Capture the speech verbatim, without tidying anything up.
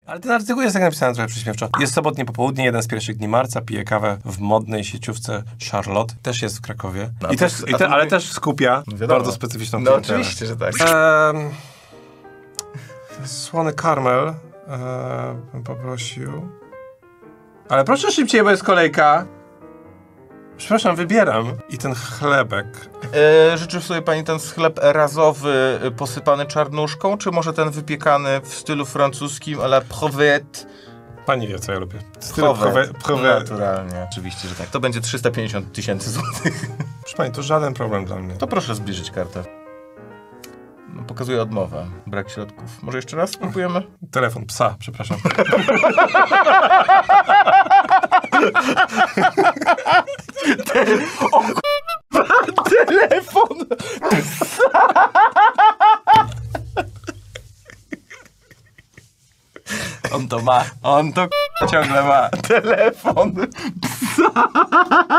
Ale ten artykuł jest tak napisany trochę przyśmiewczo. Jest sobotnie popołudnie, jeden z pierwszych dni marca, pije kawę w modnej sieciówce Charlotte. Też jest w Krakowie. No, I to też, jest- i a te, to ale mówi- też skupia No wiadomo. bardzo specyficzną No klientelę. oczywiście, że tak. Ehm, słony karmel ehm, bym poprosił. Ale proszę szybciej, bo jest kolejka. Przepraszam, wybieram. I ten chlebek. E, życzy sobie pani ten chleb razowy e, posypany czarnuszką, czy może ten wypiekany w stylu francuskim à la Provette? Pani wie, co ja lubię. Provette. Provette. Naturalnie. Oczywiście, że tak. To będzie trzysta pięćdziesiąt tysięcy złotych. Proszę pani, to żaden problem dla mnie. To proszę zbliżyć kartę. No, pokazuję odmowę. Brak środków. Może jeszcze raz spróbujemy? Telefon psa, przepraszam. O k***a, telefon! On to ma. On to k***a ciągle ma. Telefon psa!